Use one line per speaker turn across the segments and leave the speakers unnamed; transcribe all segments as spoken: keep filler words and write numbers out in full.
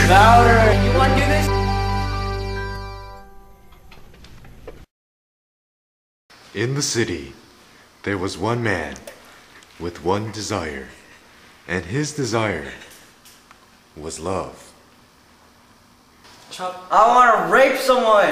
Louder. You want to do this?
In the city, there was one man with one desire, and his desire was love.
Chuck, I want to rape someone.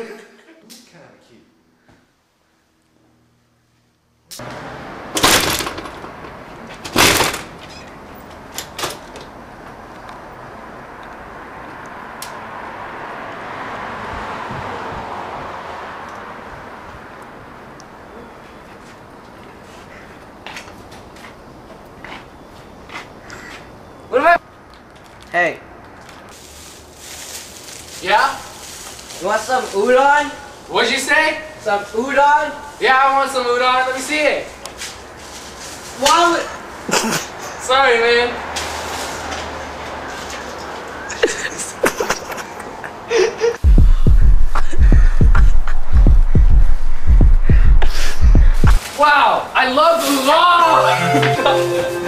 What about? Hey.
Yeah?
You want some udon?
What'd you say?
Some udon?
Yeah, I want some udon. Let me see it.
Why would...
Sorry, man. Wow, I love udon!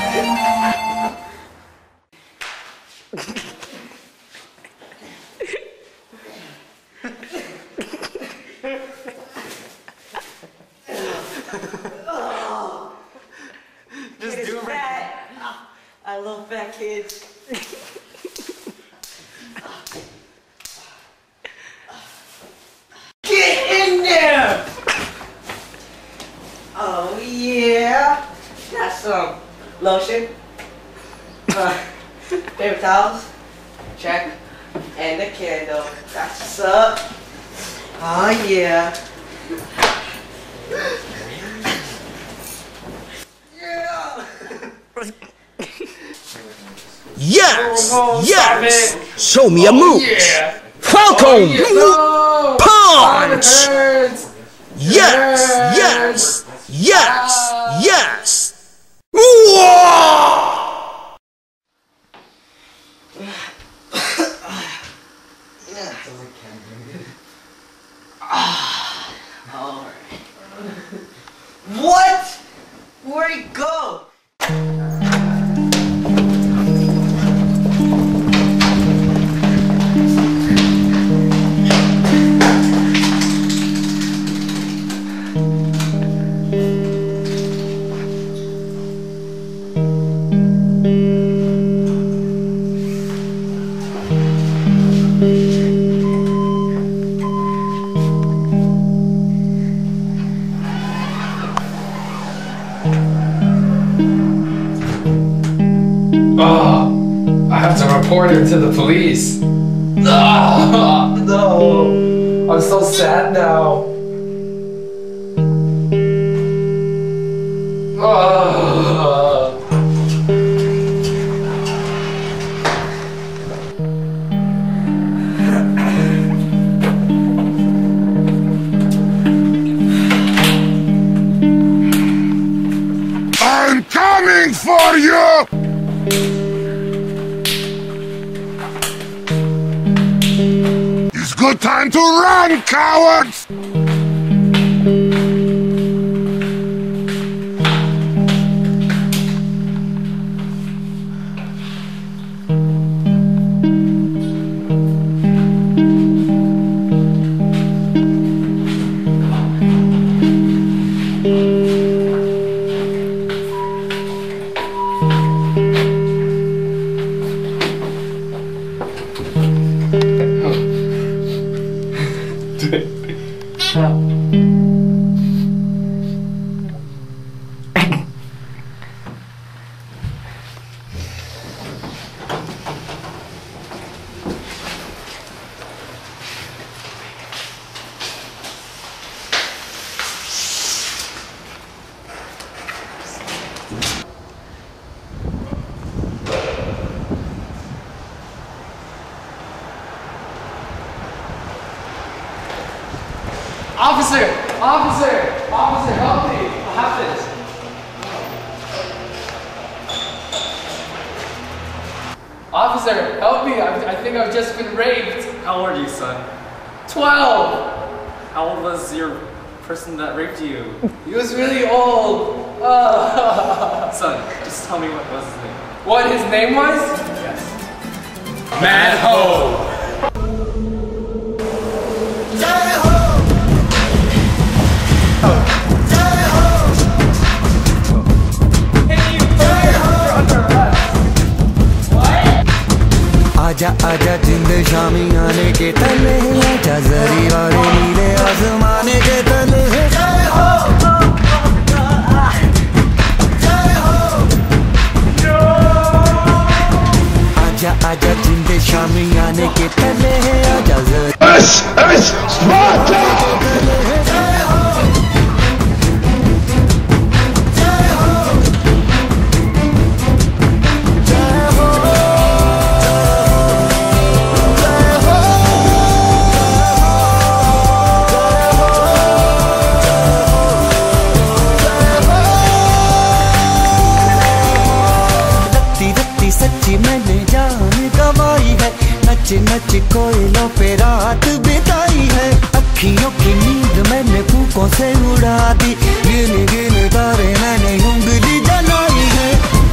Just do it. Fat. I love fat kids. Get in there! Oh yeah. Got some lotion. Uh, paper towels. Check. And the candle. That's what's up. Oh yeah.
Yes!
Oh, no,
yes!
stop it.
Show me a move!
Oh, yeah.
Falcon!
Oh, yeah.
Punch!
Oh, it hurts.
Yes!
Yes.
Yes! Yes!
Ah.
Yes! Whoa!
What? Where'd he go?
Oh, I have to report her to the police. Oh, no, I'm so sad now. Oh.
I'm coming for you! It's good time to run, cowards!
Officer! Officer! Officer, help me! What happened? Officer, help me! I, I think I've just been raped!
How old are you, son?
Twelve!
How old was your person that raped you?
He was really old! Uh,
Son, just tell me what was his name.
what his name was?
Yes.
Mad Ho!
आजा आजा जिंद शामी आने के तले आजा जरी वाले नीले आसमाने के तले आजा आजा जिंद शामी आने के तले आजा जरी
This is Sparta!
सच्ची मैंने जान गवाई है नच नच कोयलों पे रात बिताई है अखियों की नींद मैंने फूकों से उड़ा दी गिन गिन तारे मैंने उंगली जलाई है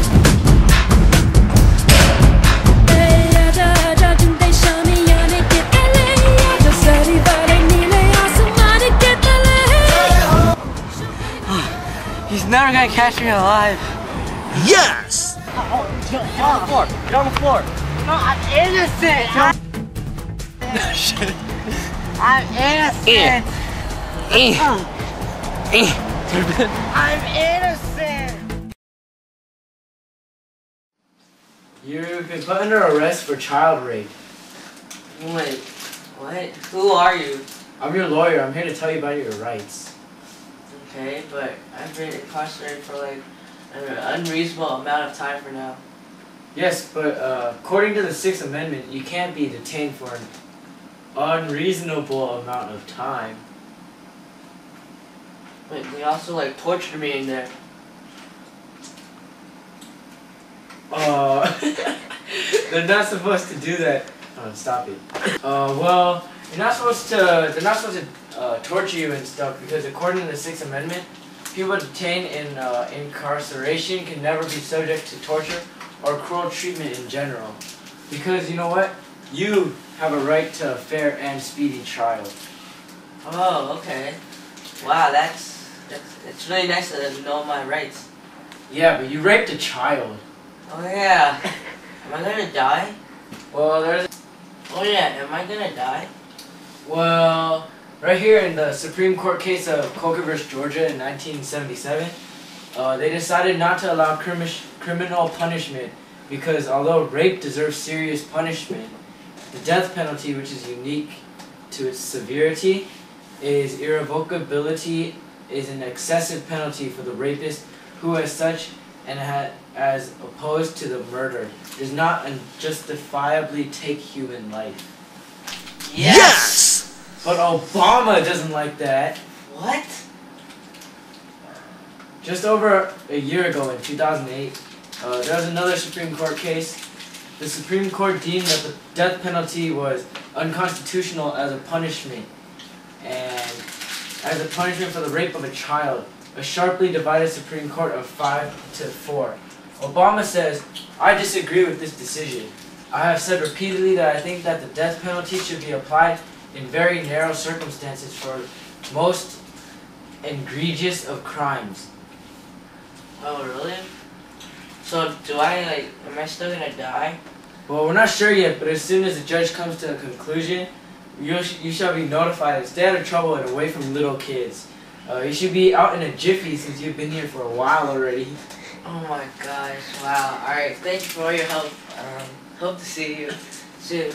He's never gonna catch me alive.
Yes!
Get on the floor. Get on the floor. No, I'm innocent. I'm innocent. I'm innocent.
You've been put under arrest for child rape.
Wait, what? Who are you?
I'm your lawyer. I'm here to tell you about your rights.
Okay, but I've been incarcerated for like an unreasonable amount of time for now.
Yes, but uh, according to the Sixth Amendment, you can't be detained for an unreasonable amount of time.
But they also like tortured me in there.
Uh, they're not supposed to do that. Oh, stop it. Uh, well, you're not supposed to. They're not supposed to uh, torture you and stuff because according to the Sixth Amendment, people detained in uh, incarceration can never be subject to torture or cruel treatment in general. Because you know what? You have a right to a fair and speedy trial.
Oh, okay. Wow, that's, that's it's really nice to know my rights.
Yeah, but you raped a child.
Oh yeah. Am I gonna die?
Well, there's...
Oh yeah, am I gonna die?
Well, right here in the Supreme Court case of Coker versus Georgia in nineteen seventy-seven, uh, they decided not to allow crimi criminal punishment because although rape deserves serious punishment, the death penalty, which is unique to its severity, is irrevocability, is an excessive penalty for the rapist who as such and ha as opposed to the murder does not unjustifiably take human life.
Yes!
But Obama doesn't like that.
What?
Just over a year ago in two thousand eight, uh, there was another Supreme Court case. The Supreme Court deemed that the death penalty was unconstitutional as a punishment, and as a punishment for the rape of a child. A sharply divided Supreme Court of five to four. Obama says, "I disagree with this decision. I have said repeatedly that I think that the death penalty should be applied in very narrow circumstances for most egregious of crimes."
Oh really? So do I like, am I still gonna die?
Well, we're not sure yet, but as soon as the judge comes to a conclusion, you, sh you shall be notified and stay out of trouble and away from little kids. Uh, you should be out in a jiffy since you've been here for a while already.
Oh my gosh, wow. Alright, thank you for all your help. Um, hope to see you soon.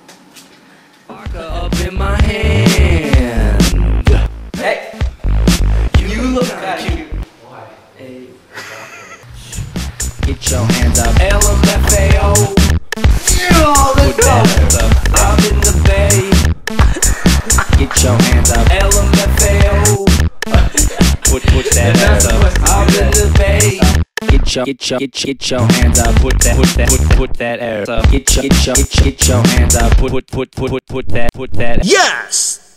Up in my hand.
Hey! You look cute.
Why?
Hey.
Get your hands up.
L M F A O.
Oh, let's go!
I'm in the bay.
Get your hands up.
L M F A O.
Put put that ass up.
I'm in the bay.
Get your get your get your, get your hands up. Put that put that put put that ass up. Get your get your get your, get your hands up. Put put put put put put that put that. Yes.